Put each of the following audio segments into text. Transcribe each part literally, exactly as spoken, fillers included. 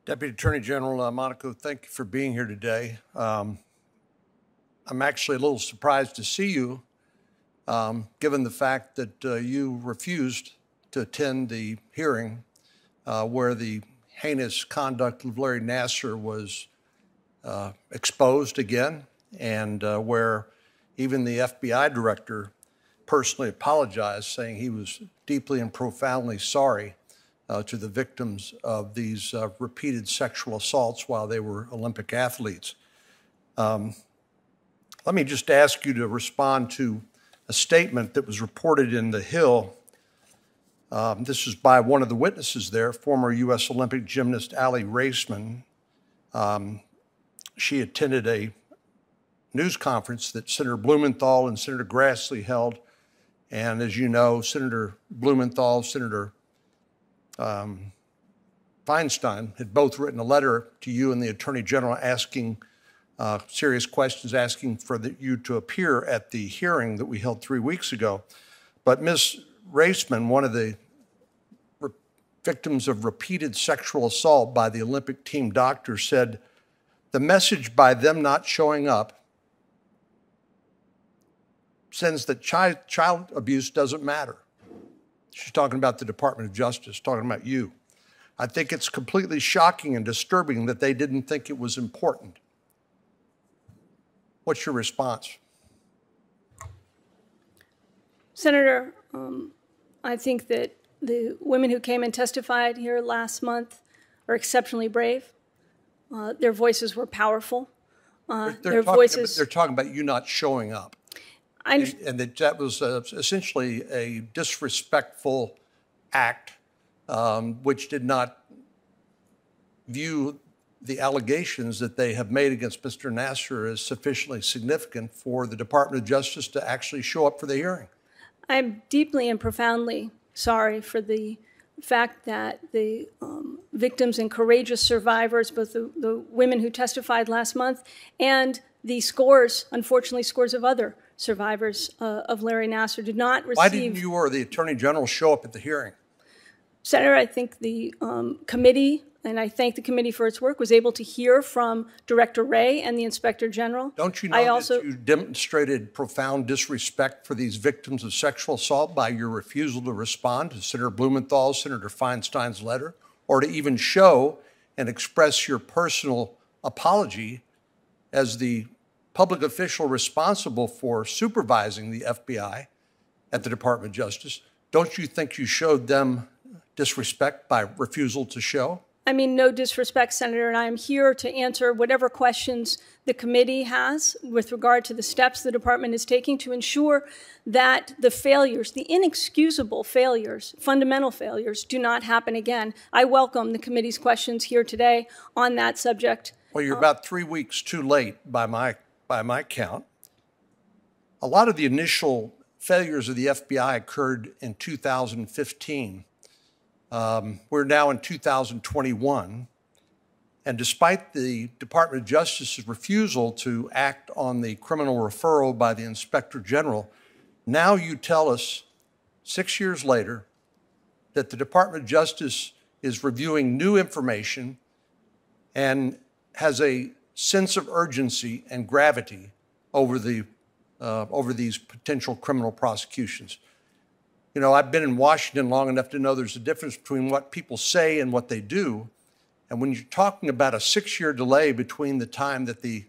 Deputy Attorney General uh, Monaco, thank you for being here today. Um, I'm actually a little surprised to see you, um, given the fact that uh, you refused to attend the hearing uh, where the heinous conduct of Larry Nassar was uh, exposed again, and uh, where even the F B I director personally apologized, saying he was deeply and profoundly sorry Uh, to the victims of these uh, repeated sexual assaults while they were Olympic athletes. Um, let me just ask you to respond to a statement that was reported in The Hill. Um, this is by one of the witnesses there, former U S Olympic gymnast Aly Raisman. Um, she attended a news conference that Senator Blumenthal and Senator Grassley held. And as you know, Senator Blumenthal, Senator Um, Feinstein had both written a letter to you and the Attorney General asking uh, serious questions, asking for the, you to appear at the hearing that we held three weeks ago. But Miz Raisman, one of the re- victims of repeated sexual assault by the Olympic team doctor, said the message by them not showing up sends that chi- child abuse doesn't matter. She's talking about the Department of Justice, talking about you. I think it's completely shocking and disturbing that they didn't think it was important. What's your response? Senator, um, I think that the women who came and testified here last month are exceptionally brave. Uh, their voices were powerful. Uh, they're, they're their talking voices. About, they're talking about you not showing up. And, and that, that was uh, essentially a disrespectful act, um, which did not view the allegations that they have made against Mister Nassar as sufficiently significant for the Department of Justice to actually show up for the hearing. I'm deeply and profoundly sorry for the fact that the um, victims and courageous survivors, both the, the women who testified last month and the scores, unfortunately, scores of other survivors uh, of Larry Nassar did not receive. Why didn't you or the Attorney General show up at the hearing? Senator, I think the um, committee, and I thank the committee for its work, was able to hear from Director Wray and the Inspector General. Don't you know I also, that you demonstrated profound disrespect for these victims of sexual assault by your refusal to respond to Senator Blumenthal, Senator Feinstein's letter, or to even show and express your personal apology as the public official responsible for supervising the F B I at the Department of Justice? Don't you think you showed them disrespect by refusal to show? I mean, no disrespect, Senator, and I am here to answer whatever questions the committee has with regard to the steps the department is taking to ensure that the failures, the inexcusable failures, fundamental failures, do not happen again. I welcome the committee's questions here today on that subject. Well, you're about three weeks too late by my by my count. A lot of the initial failures of the F B I occurred in two thousand fifteen. Um, we're now in two thousand twenty-one, and despite the Department of Justice's refusal to act on the criminal referral by the Inspector General, now you tell us, six years later, that the Department of Justice is reviewing new information and has a sense of urgency and gravity over the uh, over these potential criminal prosecutions. You know, I've been in Washington long enough to know there's a difference between what people say and what they do. And when you're talking about a six-year delay between the time that the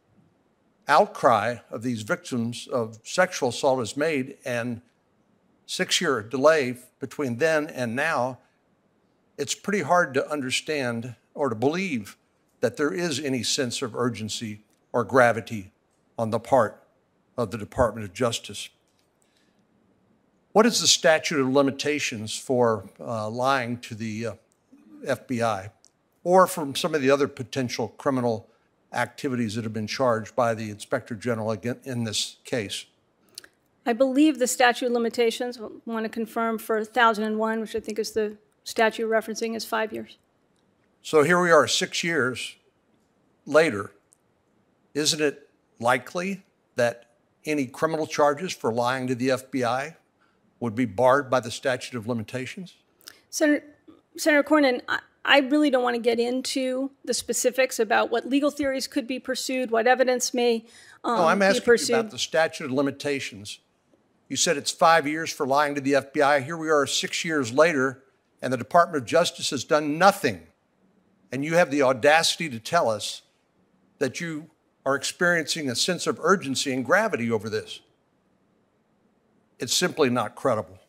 outcry of these victims of sexual assault is made and six-year delay between then and now, it's pretty hard to understand or to believe that there is any sense of urgency or gravity on the part of the Department of Justice. What is the statute of limitations for uh, lying to the uh, F B I or from some of the other potential criminal activities that have been charged by the Inspector General in this case? I believe the statute of limitations, I want to confirm for one thousand one, which I think is the statute referencing, is five years. So here we are six years later. Isn't it likely that any criminal charges for lying to the F B I would be barred by the statute of limitations? Senator, Senator Cornyn, I, I really don't want to get into the specifics about what legal theories could be pursued, what evidence may um, no, I'm be asking pursued. you about the statute of limitations. You said it's five years for lying to the F B I. Here we are six years later, and the Department of Justice has done nothing. And you have the audacity to tell us that you are experiencing a sense of urgency and gravity over this. It's simply not credible.